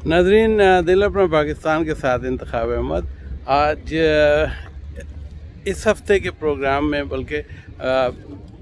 नाज़रीन, दिल अपना पाकिस्तान के साथ इंतखाब अहमद आज इस हफ्ते के प्रोग्राम में, बल्कि